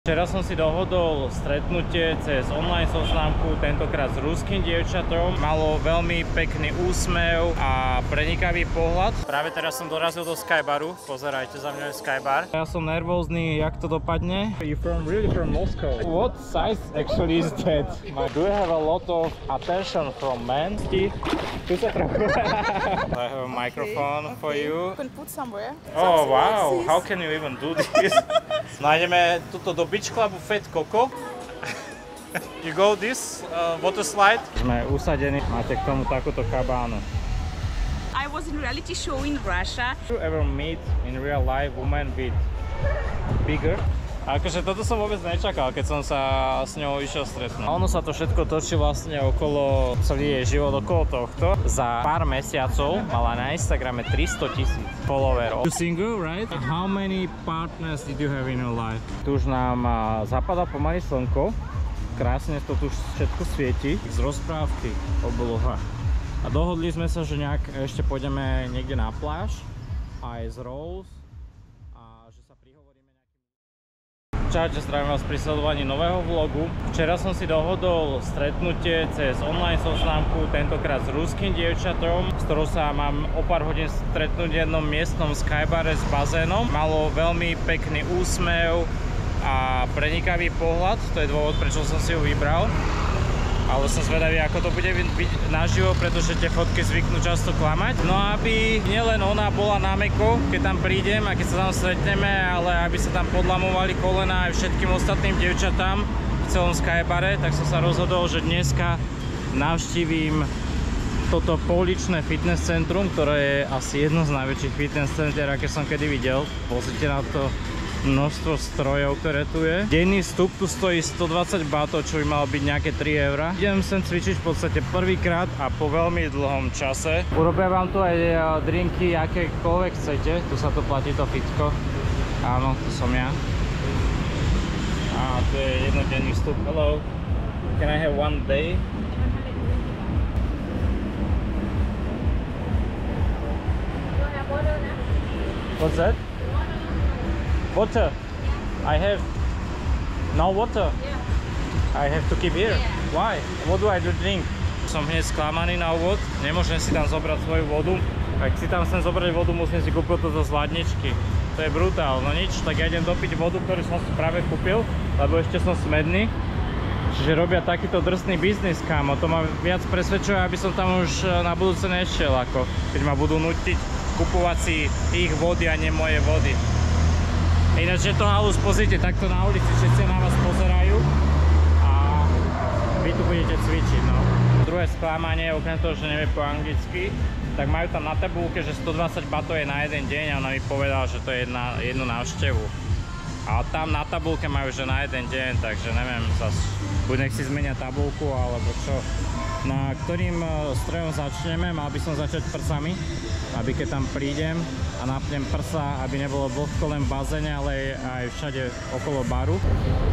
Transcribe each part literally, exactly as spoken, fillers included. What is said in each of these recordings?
Včera som si dohodol stretnutie cez online zoznámku, tentokrát s ruským dievčatom. Malo veľmi pekný úsmev a prenikavý pohľad. Práve teraz som dorazil do Skybaru. Pozerajte, za mňa je Skybar. Ja som nervózny, jak to dopadne. You from really from Moscow? What size actually is that? Do you have a lot of attention from men? I have a microphone for you. You can put somewhere. Oh wow, how can you even do this? Nájdeme tuto do Beach Clubu Fat Coco. You go this uh, water slide. Sme usadení, máte k tomu takúto kabánu. I was in reality show in Russia. Did you ever meet in real life woman with bigger? A akože toto som vôbec nečakal, keď som sa s ňou išiel stretnúť. Ono sa to všetko točí vlastne okolo, celý jej život okolo tohto. Za pár mesiacov mala na Instagrame tristo tisíc followerov. You single, right? How many partners did you have in your life? Tu už nám zapadá pomaly slnko. Krásne to tu všetko svieti. Z rozprávky obloha. A dohodli sme sa, že nejak ešte pôjdeme niekde na pláž. Aj z Rose. Čaute, zdravím vás pri sledovaní nového vlogu. Včera som si dohodol stretnutie cez online zoznámku, tentokrát s ruským dievčatom, s ktorou sa mám o pár hodín stretnúť v jednom miestnom skybare s bazénom. Malo veľmi pekný úsmev a prenikavý pohľad, to je dôvod, prečo som si ju vybral. Ale som zvedavý, ako to bude byť naživo, pretože tie fotky zvyknú často klamať. No aby nielen ona bola na meko, keď tam prídem a keď sa tam stretneme, ale aby sa tam podlamovali kolena aj všetkým ostatným dievčatám v celom skybare, tak som sa rozhodol, že dneska navštívim toto pouličné fitness centrum, ktoré je asi jedno z najväčších fitness center, aké som kedy videl. Pozrite na to množstvo strojov, ktoré tu je. Denný vstup tu stojí stodvadsať batov, čo by malo byť nejaké tri eurá. Idem sem cvičiť v podstate prvýkrát a po veľmi dlhom čase. Urobia vám tu aj drinky, akékoľvek chcete. Tu sa to platí to fitko. Áno, to som ja. A tu je jednodenný vstup. Hello. Can I have one day? What's that? Water. I have no water. Yeah. I have to keep here. Yeah. Why? What do I do drink? Som hneď sklamaný na úvod. Nemôžem si tam zobrať svoju vodu. Ak si tam chcem zobrať vodu, musím si kúpiť toto z hladničky. To je brutál. No nič, tak ja idem dopiť vodu, ktorú som si práve kúpil, lebo ešte som smedný. Čiže robia takýto drsný biznis, kámo. To ma viac presvedčuje, aby som tam už na budúce nešiel, ako keď ma budú nutiť kupovať si ich vody a nie moje vody. Ináč je to halus, pozrite, takto na ulici všetci na vás pozerajú a vy tu budete cvičiť, no. Druhé sklamanie, okrem toho, že nevie po anglicky, tak majú tam na tabulke, že stodvadsať batov je na jeden deň a ona mi povedala, že to je na jednu návštevu. A tam na tabulke majú, že na jeden deň, takže neviem, zase buď nech si zmenia tabulku, alebo čo. Na ktorým strojom začneme, mal by som začať prsami, aby keď tam prídem a napnem prsa, aby nebolo vlhko len v bazéne, ale aj všade okolo baru.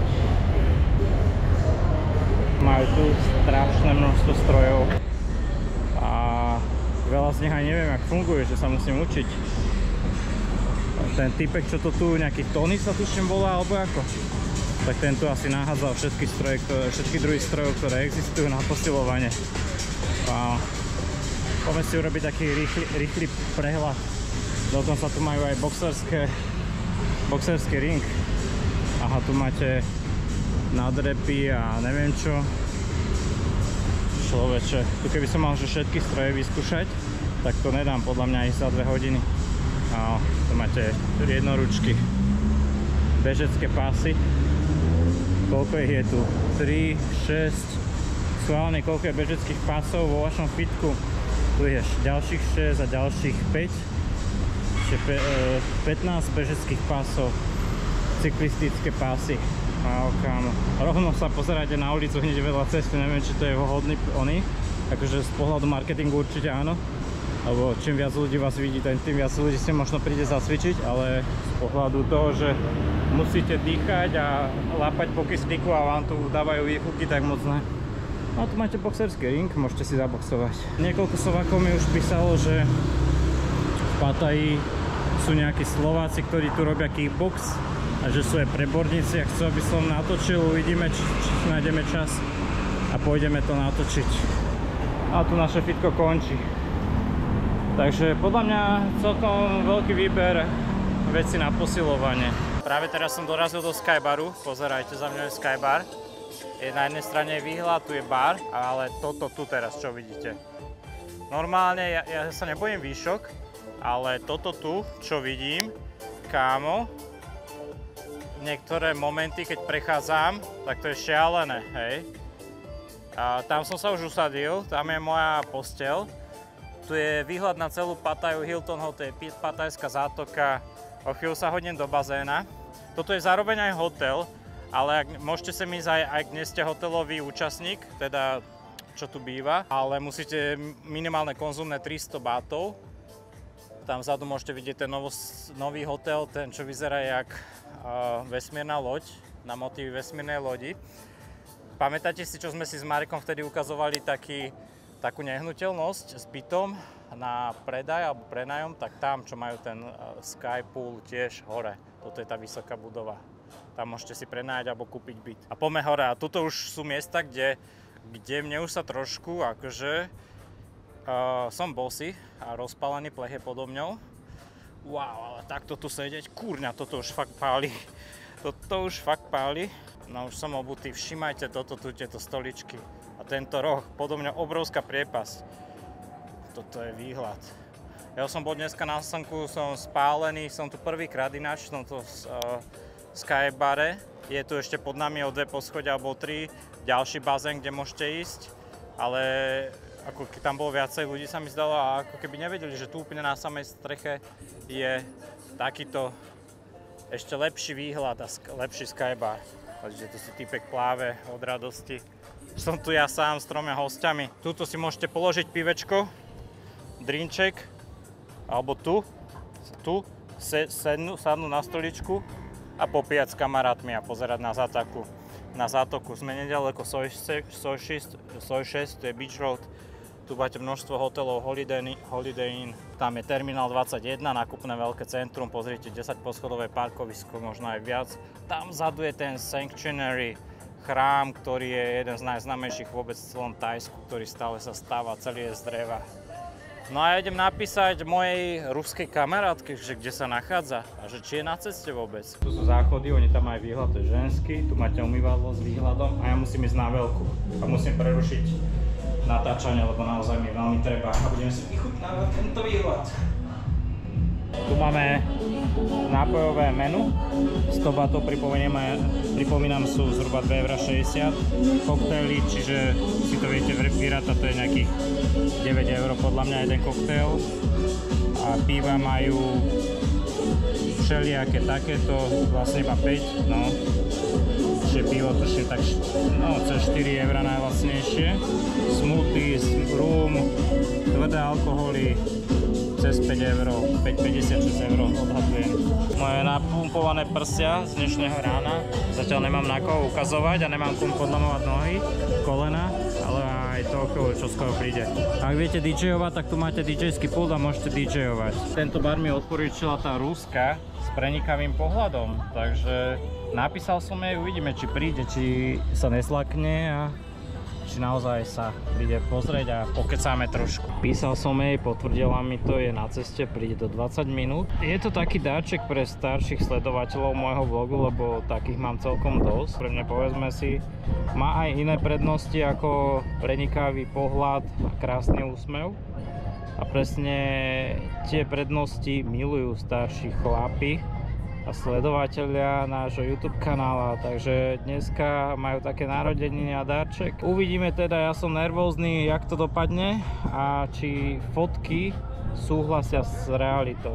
Majú tu strašné množstvo strojov a veľa z nich aj neviem, jak funguje, že sa musím učiť. Ten typek, čo to tu, nejaký Tony sa tuším volá, alebo ako? Tak ten tu asi nahádzal všetky stroje, ktoré, všetky druhy strojov, ktoré existujú na posilovanie. Wow. Poďme si urobiť taký rýchly, rýchly prehľad. Dokonca tu majú aj boxerské, boxerský ring. Aha, tu máte nadrepy a neviem čo. Človeče, tu keby som mal že všetky stroje vyskúšať, tak to nedám podľa mňa aj za dve hodiny. A tu máte jednoručky, bežecké pásy. Koľko ich je tu? tri, šesť. Schválne, koľko je bežeckých pásov vo vašom fitku? Tu je ďalších šesť a ďalších päť. Čiže pätnásť bežeckých pásov. Cyklistické pásy. Wow, kámo. Rovno sa pozeráte na ulicu hneď vedľa cesty. Neviem, či to je vhodný oný. Akože z pohľadu marketingu určite áno. Lebo čím viac ľudí vás vidí, tým viac ľudí si možno príde zacvičiť, ale z pohľadu toho, že musíte dýchať a lápať po kyslíku a vám tu dávajú výfuky, tak moc ne. No tu máte boxerský ring, môžete si zaboxovať. Niekoľko Slovákov mi už písalo, že v Pataji sú nejakí Slováci, ktorí tu robia kickbox a že sú aj preborníci a chcú, aby som natočil. Uvidíme, či, či nájdeme čas a pôjdeme to natočiť. A tu naše fitko končí. Takže podľa mňa celkom veľký výber veci na posilovanie. Práve teraz som dorazil do Skybaru. Pozerajte, za mňa je Skybar. Je na jednej strane výhľad, tu je bar, ale toto tu teraz, čo vidíte. Normálne ja, ja sa nebojím výšok, ale toto tu, čo vidím, kámo, niektoré momenty, keď prechádzam, tak to je šialené, hej. A tam som sa už usadil, tam je moja posteľ. Tu je výhľad na celú Pattaju, Hilton Hotel, Pattajská zátoka. O chvíľu sa hodím do bazéna. Toto je zároveň aj hotel, ale ak, môžete sem ísť aj, ak nie ste hotelový účastník, teda čo tu býva, ale musíte minimálne konzumné tristo bátov. Tam vzadu môžete vidieť ten novo, nový hotel, ten čo vyzerá jak uh, vesmírna loď, na motívy vesmírnej lodi. Pamätáte si, čo sme si s Marekom vtedy ukazovali, taký, takú nehnuteľnosť s bytom na predaj alebo prenájom, tak tam, čo majú ten uh, Sky Pool tiež hore. Toto je tá vysoká budova. Tam môžete si prenajať alebo kúpiť byt. A poďme hore. A tuto už sú miesta, kde kde mne už sa trošku, akože, uh, som bosý a rozpálený plech je podo mňou. Wow, ale takto tu sedieť, kurňa, toto už fakt páli. Toto už fakt páli. No už som obutý, všimajte toto tu, tieto stoličky. A tento roh, podo mňa obrovská priepasť. Toto je výhľad. Ja som bol dneska na slnku, som spálený, som tu prvýkrát ináč v tomto uh, Skybare. Je tu ešte pod nami o dve poschodia alebo tri ďalší bazén, kde môžete ísť, ale ako keď tam bolo viacej ľudí, sa mi zdalo, a ako keby nevedeli, že tu úplne na samej streche je takýto ešte lepší výhľad a lepší Skybar. Takže tu si týpek pláve od radosti. Som tu ja sám s troma hostiami. Tuto si môžete položiť pivečko, drinček, alebo tu, tu sednú, sadnú na stoličku a popíjať s kamarátmi a pozerať na zátoku. Na zátoku sme nedaleko Soj šesť, to je Beach Road. Tu máte množstvo hotelov, Holiday, Holiday Inn. Tam je Terminál dvadsaťjeden, nákupné veľké centrum, pozrite, desaťposchodové parkovisko, možno aj viac. Tam vzadu je ten Sanctuary, chrám, ktorý je jeden z najznámejších vôbec v celom Thajsku, ktorý stále sa stáva, celý je z dreva. No a ja idem napísať mojej ruskej kamarátke, že kde sa nachádza a že či je na ceste vôbec. Tu sú záchody, oni tam majú výhľad, to je ženský, tu máte umývadlo s výhľadom a ja musím ísť na veľkú a musím prerušiť natáčanie, lebo naozaj mi veľmi treba a budeme si vychutnávať tento výhľad. Tu máme nápojové menu, sto batov pripomínam sú zhruba dva eurá šesťdesiat, koktejly, čiže si to viete vyrátať, to je nejakých deväť eur podľa mňa jeden koktail a piva majú všelijaké takéto, vlastne iba päť, no, čiže pivo tuším tak no, cez štyri eurá najlacnejšie, smoothies, rum, tvrdé alkoholy, cez päť eur, päť päťdesiatšesť eur odhadujem. Moje napumpované prsia z dnešného rána, zatiaľ nemám na koho ukazovať a nemám komu podlamovať nohy, kolena, ale aj toho, čo skoro príde. Ak viete DJovať, tak tu máte DJský pult a môžete DJovať. Tento bar mi odporúčila tá Ruska s prenikavým pohľadom, takže napísal som jej, uvidíme, či príde, či sa neslakne a či naozaj sa príde pozrieť a pokecáme trošku. Písal som jej, potvrdila mi to, je na ceste, príde do dvadsať minút. Je to taký dáček pre starších sledovateľov môjho vlogu, lebo takých mám celkom dosť. Pre mňa, povedzme si, má aj iné prednosti ako prenikavý pohľad a krásny úsmev. A presne tie prednosti milujú starší chlapi a sledovatelia nášho YouTube kanála, takže dneska majú také narodeniny a darček. Uvidíme teda, ja som nervózny, jak to dopadne a či fotky súhlasia s realitou.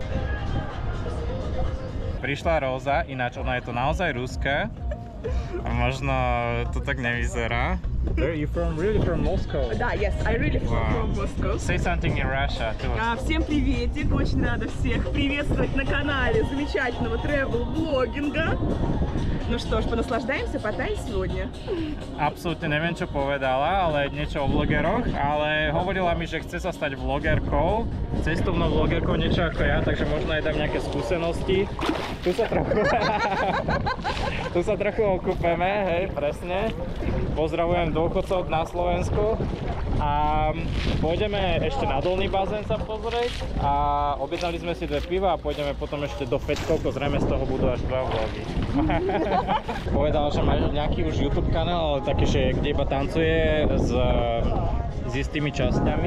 Prišla Róza, ináč ona je to naozaj ruská a možno to tak nevyzerá. Where are you from? Really from Moscow? Да, yes, I really Wow. from Moscow. Say something in Russia too. А, всем приветик, очень рада всех приветствовать на канале замечательного тревел-блогинга. Ну что ж, понаслаждаемся Паттайей сегодня. Absolútne neviem, čo povedala, ale niečo o vlogeroch, ale hovorila mi, že chce sa stať vlogerkou, cestovnou vlogerkou, niečo ako ja, takže možno aj dám nejaké skúsenosti. Tu sa trochu, tu sa trochu okúpeme, hej, presne. Pozdravujem dôchodcov na Slovensku a pôjdeme ešte na dolný bazén sa pozrieť a objednali sme si dve piva a pôjdeme potom ešte do Feťkovko, zrejme z toho budú až dva vlogy. Povedal, že má nejaký už YouTube kanál, ale taký, že kde iba tancuje s, s istými časťami.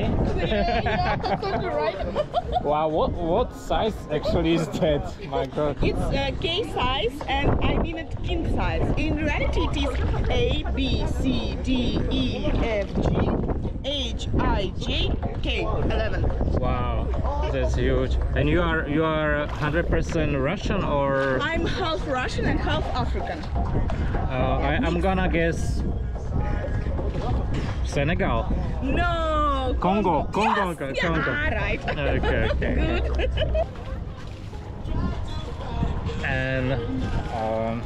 Wow, what, what size actually is that? My God. It's a K size and I mean it king size. In reality it is A, B, C, D, E, F, G, H, I, J, K, eleven. Wow, that's huge. And you are you are one hundred percent Russian or? I'm half Russian and half African. Uh, I, I'm gonna guess Senegal. No! Congo, Congo, Yes, Congo. Yeah, right. Okay, okay. Good. And um,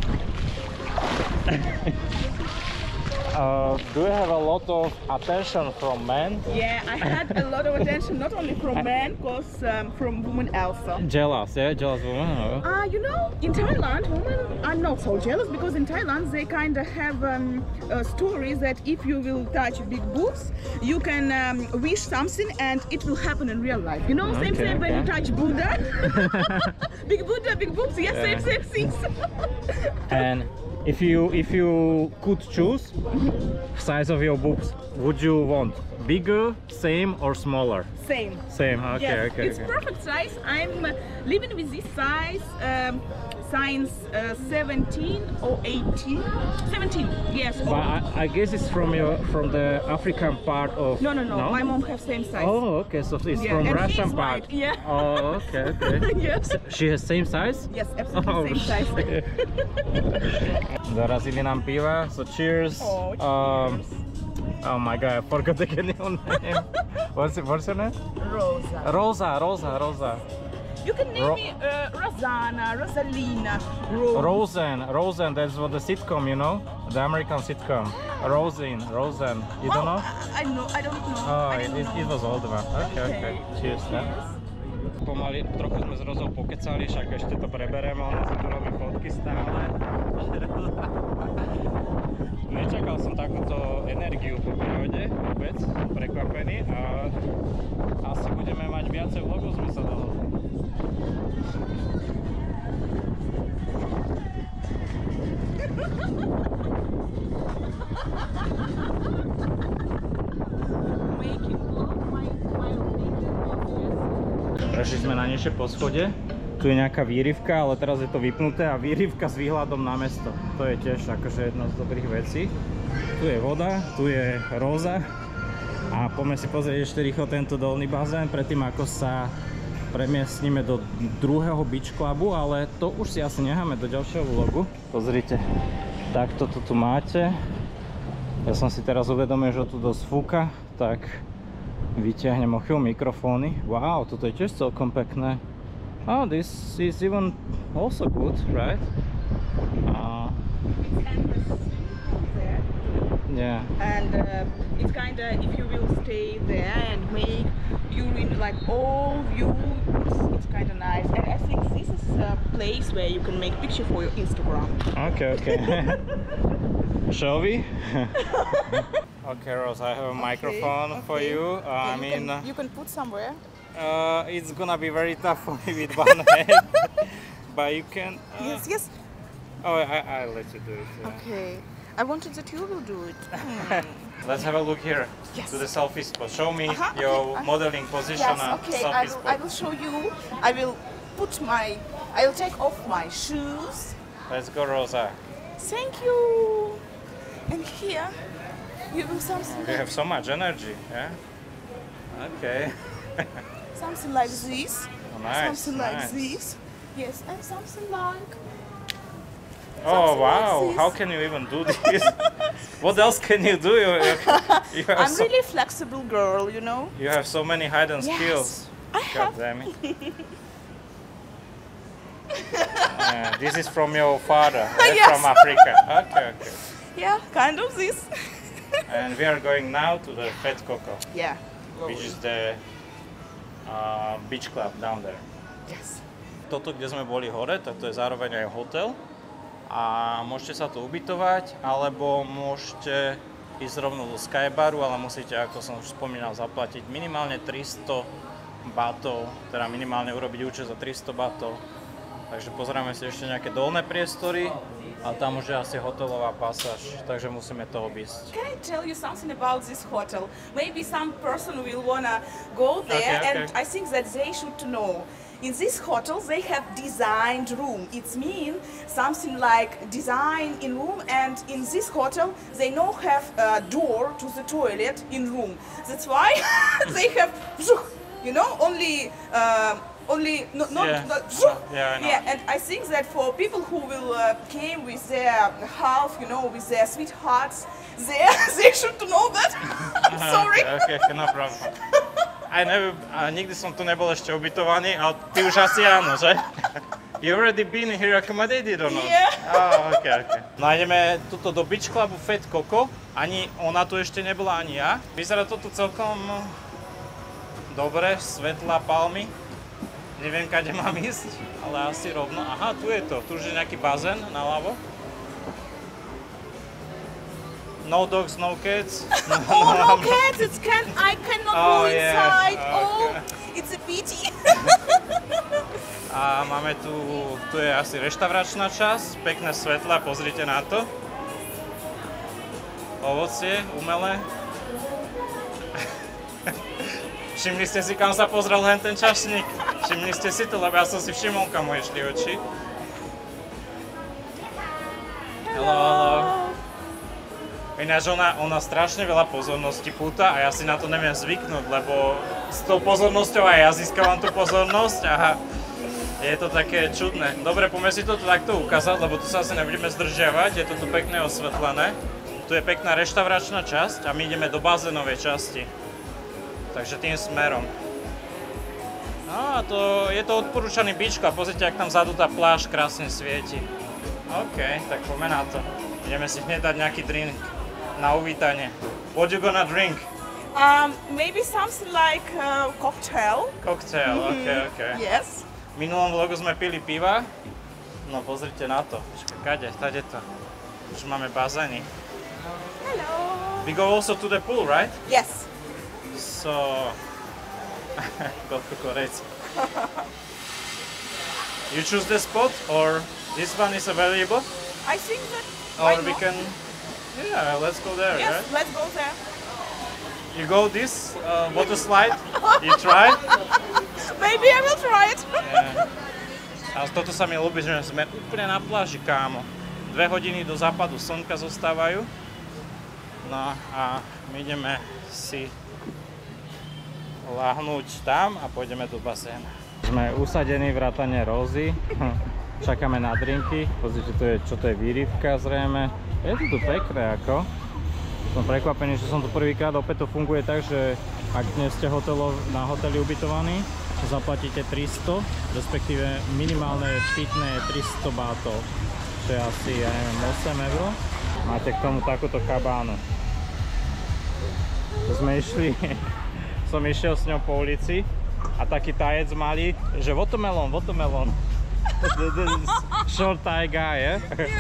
uh, do you have a lot of attention from men? Yeah, I had a lot of attention not only from men, because um, from women also. Jealous, yeah, jealous woman. Or? Uh, you know, in Thailand, women are not so jealous because in Thailand they kind of have um, uh, stories that if you will touch big boobs, you can um, wish something and it will happen in real life. You know, same Okay, same when you okay. touch Buddha. Big Buddha, big boobs, yes, Yeah. same same things. And if you if you could choose size of your boobs, would you want bigger, same, or smaller? Same. Same. Okay, Yes, okay. it's okay. perfect size. I'm uh, living with this size um, since uh, seventeen or eighteen. seventeen, yes. But I, I guess it's from your from the African part of. No, no, no, my mom has same size. Oh, okay. So it's Yeah, from and Russian she's part. white, yeah. Oh, okay, okay. Yes. She has same size? Yes, absolutely Oh, same size. shit. Zarazili nám piva, so cheers. Oh, Um, cheers. oh my god, I forgot the new name. What's it, what's your name? Rosa. Rosa, Rosa, Rosa. You can name Ro- me uh, Rosanna, Rosalina, Rose. Rosen, Rosen, that's what the sitcom, you know? The American sitcom. Rosen, Rosen. You don't know? I, I know, I don't know. Oh, I it, don't it, know. it was old one. Okay, okay. Cheers. Ne? Pomaly trochu sme s Rozou pokecali, však ešte to prebereme, ona si tu robí fotky stále. Nečakal som takúto energiu po prírode, vôbec, prekvapený a asi budeme mať viacej vlogov, sme sa dohodli. Prešli sme na nižšie poschodie. Tu je nejaká výrivka, ale teraz je to vypnuté a výrivka s výhľadom na mesto. To je tiež akože jedna z dobrých vecí. Tu je voda, tu je Rosa a poďme si pozrieť ešte rýchlo tento dolný bazén predtým ako sa premiestnime do druhého beach clubu, ale to už si asi necháme do ďalšieho vlogu. Pozrite, takto to tu máte. Ja som si teraz uvedomil, že tu dosť fúka, tak vyťahnem o chvíľu mikrofóny. Wow, toto je tiež celkom pekné. Oh, this is even also good, right? Uh, yeah. And uh, it's kind of, if you will stay there and make urine like all view, it's, it's kind of nice. And I think this is a place where you can make picture for your Instagram. Okay, okay. Shall we? Okay, Rose, I have a microphone okay. for you. Uh, I you mean, can, you can put somewhere. uh, it's gonna be very tough for me with one hand, but you can. Uh, Yes, yes. Oh, I, I'll let you do it. Yeah. Okay. I wanted that you will do it. Let's have a look here Yes. to the selfie spot. Show me Uh-huh, your okay. modeling position Yes, and okay. I selfie will, spot. I will show you. I will put my, I will take off my shoes. Let's go, Rosa. Thank you. And here, you will something, You have so much energy, yeah? Okay. something like this. Oh, nice, Something nice. like this. Yes, and something like. Oh Something like wow! this. How can you even do this? What else can you do? You, you, you have I'm so, really flexible girl, you know. you have so many hidden Yes, skills. I God have. damn it! Uh, this is from your father, right? Yes. From Africa. Okay, okay. Yeah, kind of this. And we are going now to the Fat Coco, Yeah. which is the uh, beach club down there. Yes. Toto, kde sme boli hore, tak to je zároveň aj hotel. A môžete sa tu ubytovať, alebo môžete ísť rovno do Skybaru, ale musíte, ako som už spomínal, zaplatiť minimálne tristo batov, teda minimálne urobiť účet za tristo batov. Takže pozrieme si ešte nejaké dolné priestory a tam už je asi hotelová pasáž, takže musíme to obísť. Can I tell you something about this hotel? Maybe some person will wanna go there, Okay, okay. and I think that they should know. In this hotel, they have designed room. It's mean something like design in room, and in this hotel, they no have a door to the toilet in room. That's why they have, you know, only. Uh, Only not, not, Yeah. not Yeah, I know. yeah, and I think that for people who will uh, came with their half, you know, with their sweethearts, they they should know that. I'm sorry. Okay, okay, no problem. I never, a nikdy som tu nebol ešte ubytovaný, ale ty už asi áno, že? You already been here accommodated or not? Yeah. Oh, okay, okay. No a ideme tuto do Beach Clubu Fat Coco. Ani ona tu ešte nebola, ani ja. Vyzerá to tu celkom dobre, svetla, palmy. Neviem, kade mám ísť, ale asi rovno. Aha, tu je to. Tu už je nejaký bazén naľavo. No dogs, no cats. Oh no, cats! It's can I cannot Oh, go yeah. inside. Okay. Oh, it's a pity. A máme tu, tu je asi reštauračná časť, pekné svetla, pozrite na to. Ovocie, umelé. Všimli ste si, kam sa pozrel hen ten čašník? Všimli ste si to, lebo ja som si všimol, kam mu išli oči. Hello, hello. Ináč ona, ona strašne veľa pozornosti púta a ja si na to neviem zvyknúť, lebo s tou pozornosťou aj ja získavam tú pozornosť a je to také čudné. Dobre, poďme si to takto ukázať, lebo tu sa asi nebudeme zdržiavať, je to tu pekne osvetlené. Tu je pekná reštauračná časť a my ideme do bazénovej časti. Takže tým smerom. No a to, je to odporúčaný beach club, pozrite, jak tam vzadu tá pláž krásne svieti. OK, tak poďme na to. Ideme si hneď dať nejaký drink na uvítanie. What you gonna drink? Um, maybe something like uh, cocktail. Cocktail, OK, OK. Yes. V minulom vlogu sme pili piva. No pozrite na to. Kade, tade to. Už máme bazény. Hello. We go also to the pool, right? Yes. So... Koľko Korejci. You choose the spot or this one is available? I think that. Or why we not? can... Yeah, let's go there, Yes, right? let's go there. You go this uh, water slide, you try? Maybe I will try it. Yeah. A toto sa mi ľúbi, že sme úplne na pláži, kámo. Dve hodiny do západu slnka zostávajú. No a my ideme si lahnúť tam a pôjdeme do bazéna. Sme usadení vrátane Rózy. Čakáme na drinky. Pozrite, to je, čo to je výrivka zrejme. Je to tu pekné ako. Som prekvapený, že som tu prvýkrát. Opäť to funguje tak, že ak dnes ste hotelo, na hoteli ubytovaní, zaplatíte tristo, respektíve minimálne pitné je tristo bátov. Čo je asi, ja neviem, osem eur. Máte k tomu takúto kabánu. Sme išli, som išiel s ňou po ulici a taký tajec malý, že watermelon, watermelon. Short Thai guy, yeah?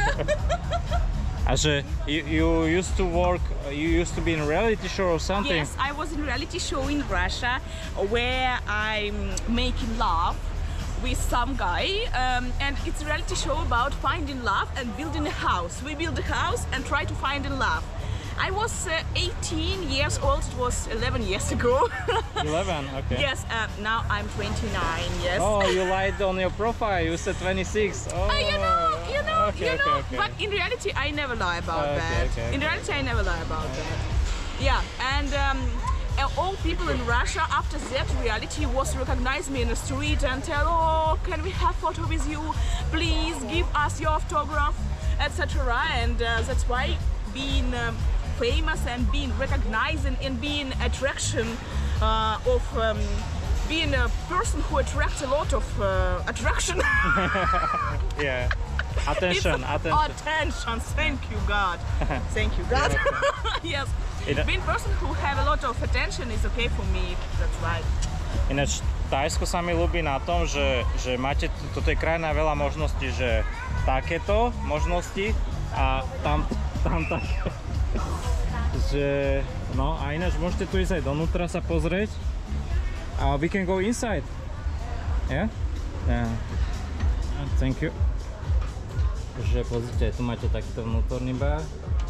A že you, you used to work, you used to be in reality show or something? Yes, I was in reality show in Russia where I'm making love with some guy, um, and it's a reality show about finding love and building a house. We build a house and try to find in love. I was uh, eighteen years old, it was eleven years ago. eleven, okay. Yes, uh, now I'm twenty-nine, yes. Oh, you lied on your profile, you said twenty-six. Oh, Uh, you know, you know, okay, you know, okay, okay. but in reality I never lie about Okay, that. okay, In okay. reality I never lie about that. Yeah, and um, uh, all people in Russia after that reality was recognize me in the street and tell, oh, can we have photo with you? Please give us your autograph, et cetera. And uh, that's why being um, famous and being recognized and, and being attraction uh, of um, being a person who attracts a lot of uh, attraction. Yeah. Attention, It's attention. Attention. Thank you, God. Thank you, God. Yes. It- Being a person who have a lot of attention is okay for me. That's right. Ináč Thajsko sa mi ľúbi na tom, že, že máte, toto je krajina veľa možností, že takéto možnosti a tam, tam také, že no a ináč môžete tu ísť aj donútra sa pozrieť a we can go inside. Yeah? Yeah. Thank you. Že pozrite, tu máte takýto vnútorný bar.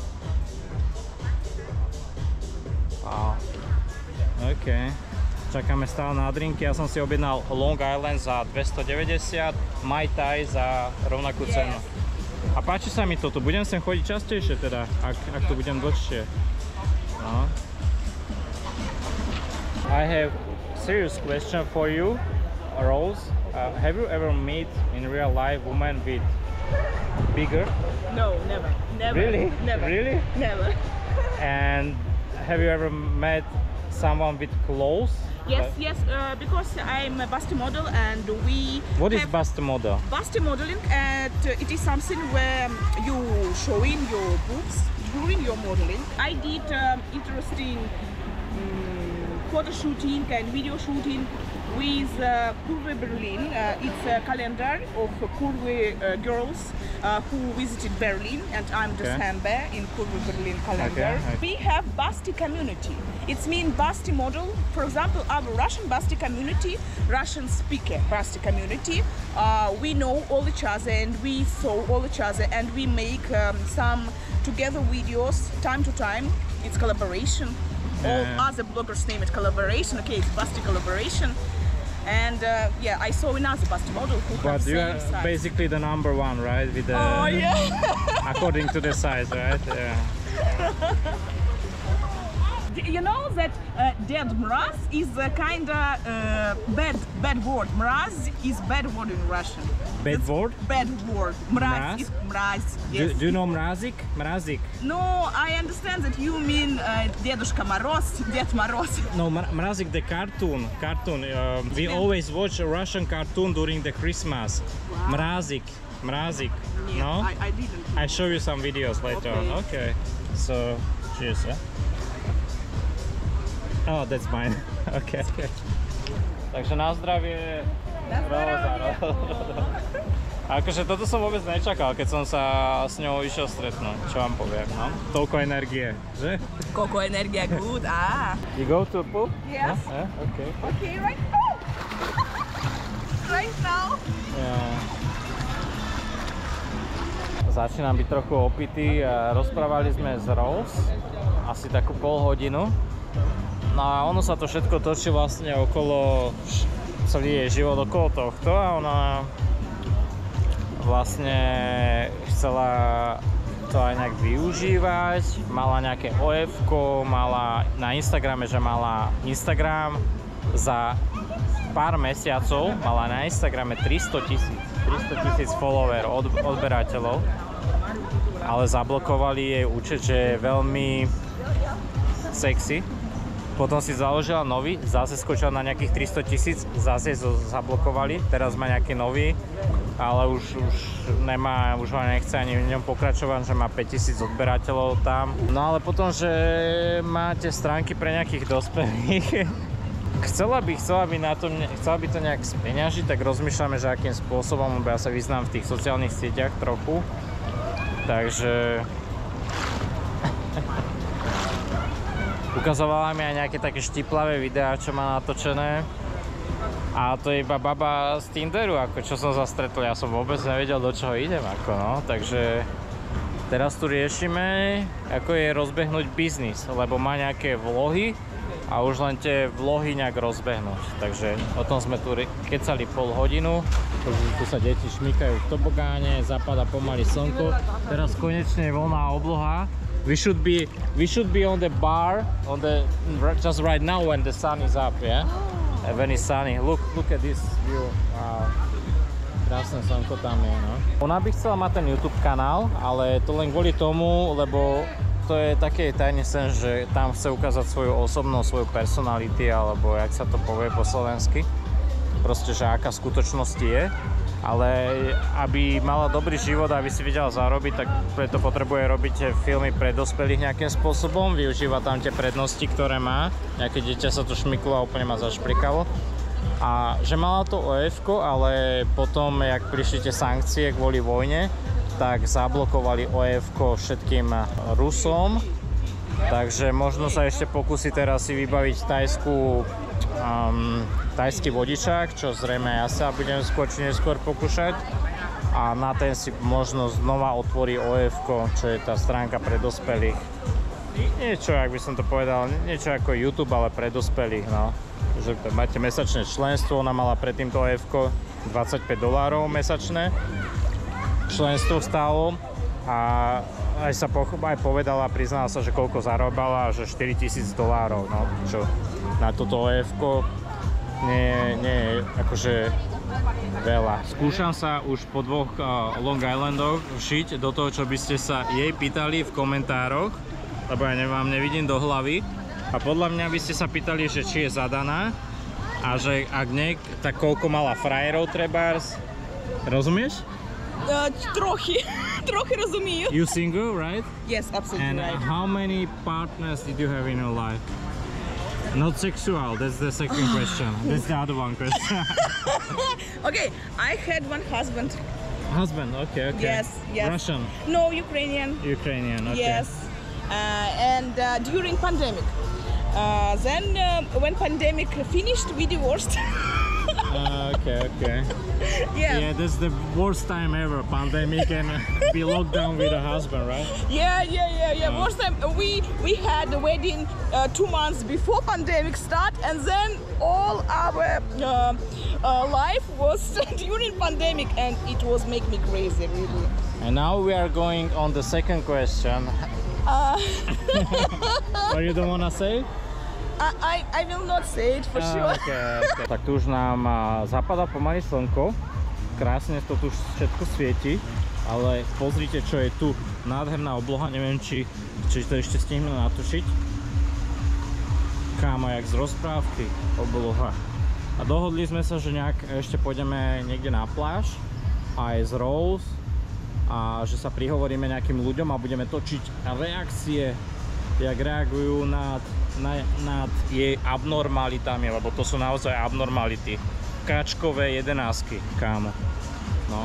Wow. OK. Čakáme stále na drinky. Ja som si objednal Long Island za dvestodeväťdesiat, Mai Tai za rovnakú cenu. A páči sa mi toto. Budem sem chodiť častejšie teda, ak, ak to budem dlhšie. No. I have serious question for you, Rose. Uh, have you ever met in real life woman with bigger? No, never. Never. Really? Never. Really? Never. And have you ever met someone with clothes? Yes, Like- yes, uh, because I'm a Basti model and we What is have bust model? Basti modeling, and uh, it is something where you showing your boobs during your modeling. I did um, interesting um, photo shooting and video shooting with uh, Kurve Berlin. Uh, it's a calendar of Kurve uh, girls uh, who visited Berlin, and I'm the Okay. Sambe in Kurve Berlin calendar. Okay, okay. We have Basti community. It's mean Basti model. For example, our Russian Basti community, Russian speaker Basti community, uh, we know all each other and we saw all each other and we make um, some together videos time to time. It's collaboration. Yeah. All other bloggers name it collaboration. Okay, it's Basti collaboration. And uh, yeah, I saw another Basti model who But have you same are size. basically the number one, right? With the, Oh yeah. according to the size, right? Yeah. You know that uh, dead mraz is a kind of uh, bad bad word. Mraz is bad word in Russian. Bad It's word? Bad word. Mraz, Mraz? is mraz. Do, Yes. do you know mrazik? Mrazik. No, I understand that you mean uh, Dedushka Moroz, Ded Moroz. No, Mra- mrazik the cartoon. Cartoon. Uh, we Yeah. always watch a Russian cartoon during the Christmas. Wow. Mrazik. Mrazik. Yeah, No? I, I didn't. I show you some videos later on. Okay. So, cheers. Yeah? Oh, that's mine. Okay. Okay. Takže na zdravie. Roza, Roza. Akože toto som vôbec nečakal, keď som sa s ňou išiel stretnúť. Čo vám poviem, no? Toľko energie, že? Coco energia good. Ah. You go to pool? Yes. No? Yeah? Okay. Okay, right now. Right now. Yeah. Začínam byť trochu opitý a rozprávali sme s Rose asi takú pol hodinu. No a ono sa to všetko točí vlastne okolo, celý jej život okolo tohto a ona vlastne chcela to aj nejak využívať, mala nejaké ó efko, mala na Instagrame, že mala Instagram za pár mesiacov, mala na Instagrame tristotisíc follower, od, odberateľov, ale zablokovali jej účet, že je veľmi sexy. Potom si založila nový, zase skočila na nejakých tristotisíc, zase ho zablokovali, teraz má nejaký nový, ale už, už nemá, už ho nechce ani v ňom pokračovať, že má päťtisíc odberateľov tam. No ale potom, že máte stránky pre nejakých dospelých, chcela by, chcela by na tom, chcela by to nejak speňažiť, tak rozmýšľame, že akým spôsobom, lebo ja sa vyznám v tých sociálnych sieťach trochu, takže ukazovala mi aj nejaké také štiplavé videá, čo má natočené. A to je iba baba z Tinderu, ako čo som zastretol. Ja som vôbec nevedel, do čoho idem, ako no. Takže teraz tu riešime, ako je rozbehnúť biznis, lebo má nejaké vlohy a už len tie vlohy nejak rozbehnúť. Takže o tom sme tu kecali pol hodinu. Tu sa deti šmykajú v tobogáne, zapadá pomaly slnko. Teraz konečne je voľná obloha. We should be we should be on the bar on the just right now when the sun is up, yeah. And when it's sunny, look look at this view. Wow. Krásne slnko tam je, no. Ona by chcela mať ten YouTube kanál, ale to len kvôli tomu, lebo To je taký tajný sen, že tam chce ukázať svoju osobnosť, svoju personality, alebo jak sa to povie po slovensky. Proste, že aká v skutočnosti je. Ale aby mala dobrý život a aby si vedela zarobiť, tak preto potrebuje robiť filmy pre dospelých nejakým spôsobom. Využíva tam tie prednosti, ktoré má. Nejaké dieťa sa to šmyklo a úplne ma zašprikalo. A že mala to ó efko, ale potom, jak prišli tie sankcie kvôli vojne, tak zablokovali ó efko všetkým Rusom. Takže možno sa ešte pokusí teraz si vybaviť tajskú Um, tajský vodičák, čo zrejme ja sa budem skôr či neskôr pokúšať, a na ten si možno znova otvorí ó efko, čo je tá stránka pre dospelých. Niečo, ak by som to povedal, niečo ako YouTube, ale pre dospelých, no. Že máte mesačné členstvo, ona mala predtým to ó efko dvadsaťpäť dolárov mesačné členstvo stálo, a aj sa po, aj povedala, priznala sa, že koľko zarobala, že štyritisíc dolárov, no, čo na toto ó efko nie, nie je akože veľa. Skúšam sa už po dvoch uh, Long Islandoch všiť do toho, čo by ste sa jej pýtali v komentároch, lebo ja vám nevidím do hlavy, a podľa mňa by ste sa pýtali, že či je zadaná, a že ak nie, tak koľko mala frajerov trebárs. Rozumieš? Uh, trochy. Trochy rozumію. You single, right? Yes, absolutely And right. how many partners did you have in your life? Not sexual, that's the second question. That's the other one question. Okay, I had one husband. Husband, okay, okay. Yes, yes. Russian? No, Ukrainian. Ukrainian, okay. Yes. Uh, and uh, during pandemic. Uh, then uh, when pandemic finished, we divorced. Uh, okay, okay. Yeah. Yeah, that's the worst time ever, pandemic, and be locked down with a husband, right? Yeah, yeah, yeah, yeah. Uh. Worst time, we we had the wedding uh, two months before pandemic start, and then all our uh, uh, life was during pandemic, and it was make me crazy, really. And now we are going on the second question. Uh, Or you don't wanna say? I, I I will not say it for sure. Okay, okay. Tak tu už nám zapadá pomaly slnko. Krásne to tu všetko svieti. Ale pozrite, čo je tu. Nádherná obloha. Neviem, či, či to ešte stihnú natušiť. Kámo, jak z rozprávky obloha. A dohodli sme sa, že nejak ešte pôjdeme niekde na pláž. Aj z Rose. A že sa prihovoríme nejakým ľuďom a budeme točiť reakcie, jak reagujú nad, nad, nad jej abnormalitami, lebo to sú naozaj abnormality. Kačkové jedenásky, kámo. No.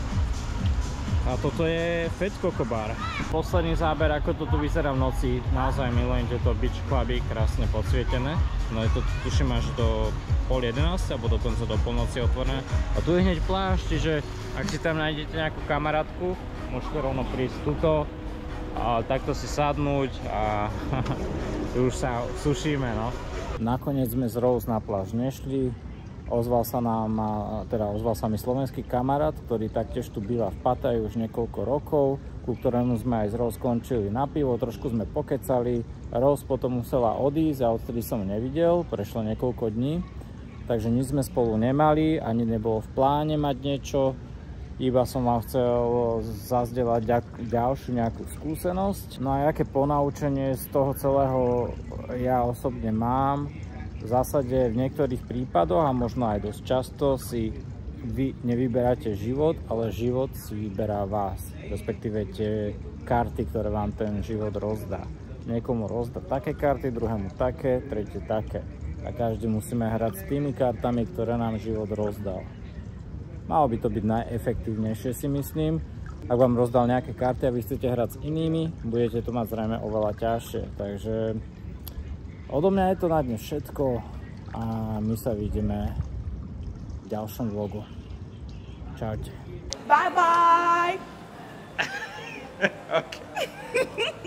A toto je Fetko Kobar. Posledný záber, ako to tu vyzerá v noci. Naozaj milujem tieto beach cluby, krásne podsvietené. No je to, tuším, až do pol jedenástej, alebo dokonca do polnoci otvorené. A tu je hneď pláž, čiže ak si tam nájdete nejakú kamarátku, môžete rovno prísť tuto a takto si sadnúť a už sa sušíme, no. Nakoniec sme z Rose na pláž nešli. Ozval sa nám, teda ozval sa mi slovenský kamarát, ktorý taktiež tu býva v Pattaji už niekoľko rokov, ku ktorému sme aj z Rose skončili na pivo, trošku sme pokecali. Rose potom musela odísť a odtedy som nevidel, prešlo niekoľko dní, takže nič sme spolu nemali, ani nebolo v pláne mať niečo, iba som vám chcel zazdieľať ďalšiu nejakú skúsenosť. No a aké ponaučenie z toho celého ja osobne mám. V zásade v niektorých prípadoch a možno aj dosť často si vy nevyberáte život, ale život si vyberá vás, respektíve tie karty, ktoré vám ten život rozdá. Niekomu rozdá také karty, druhému také, tretie také. A každý musíme hrať s tými kartami, ktoré nám život rozdal. Malo by to byť najefektívnejšie, si myslím. Ak vám rozdal nejaké karty a vy chcete hrať s inými, budete to mať zrejme oveľa ťažšie. Takže odo mňa je to na dnes všetko a my sa vidíme v ďalšom vlogu. Čaute. Bye bye. Okay.